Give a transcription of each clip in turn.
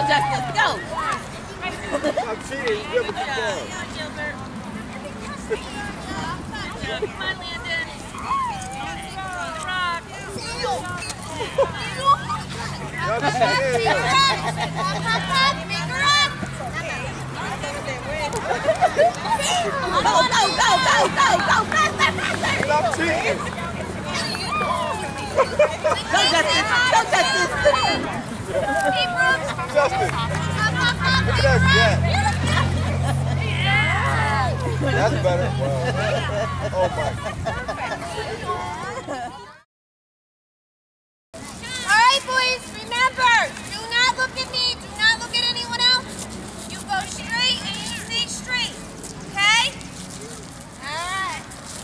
Justin, go. I'm cheating. You have a good ball. Come on, Landon. Rock. Stop cheating. Go, Justin. Go, Justin. Justin. Look at that jet. That's better. Wow. Oh my. All right, boys, remember, do not look at me, do not look at anyone else. You go straight and you stay straight, okay? All right.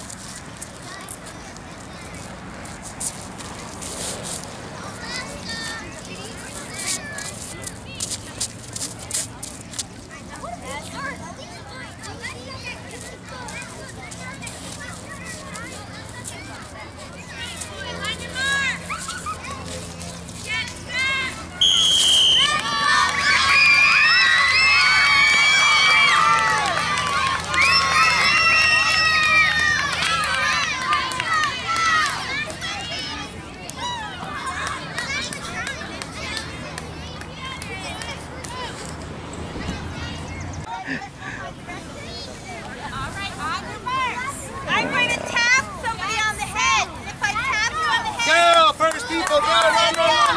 I'm going to tap somebody on the head. If I tap you on the head... Go, first people, go, run.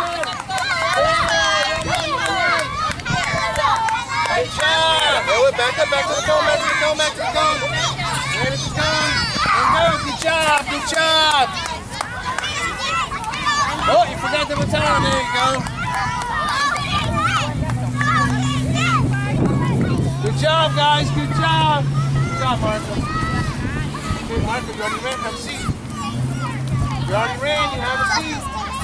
Great job. Go, back to the cone, back to the cone. Where is the cone? Go, good job. Oh, you forgot the baton, there you go. Good job, guys, good job. Good job, Martha. Hey, Martha, you already ran, have a seat. You already ran, you have a seat.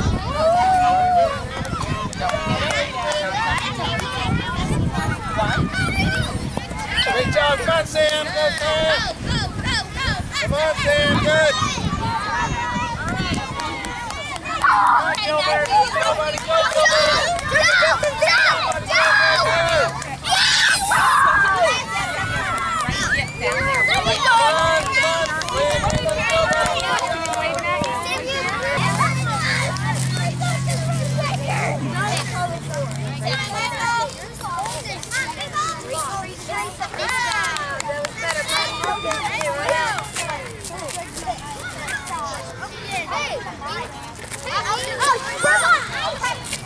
Great job, come on, Sam, go, Sam. Come on, Sam, good. All right, Gilbert, nobody go, Gilbert. Hey!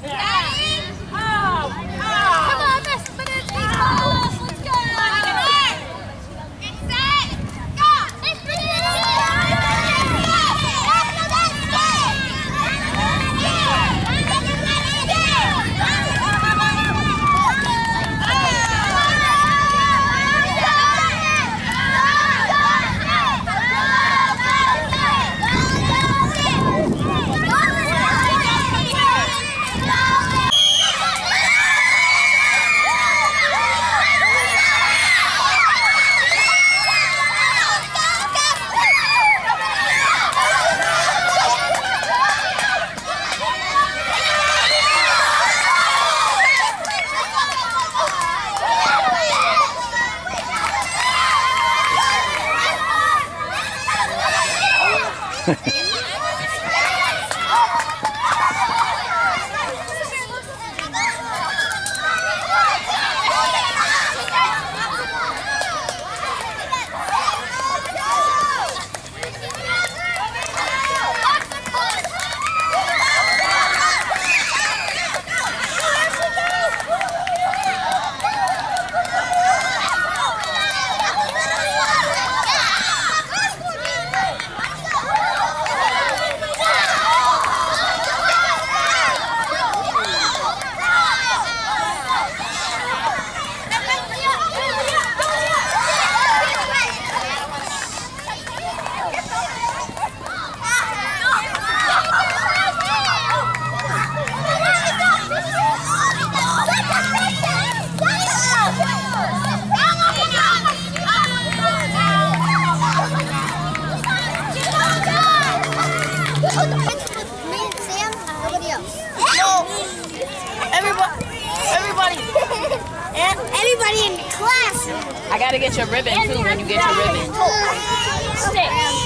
Come on, Miss Benedict. Let's go. Get set. Go. Miss Everybody in the class. I gotta get your ribbon too when you get your ribbon. Stay.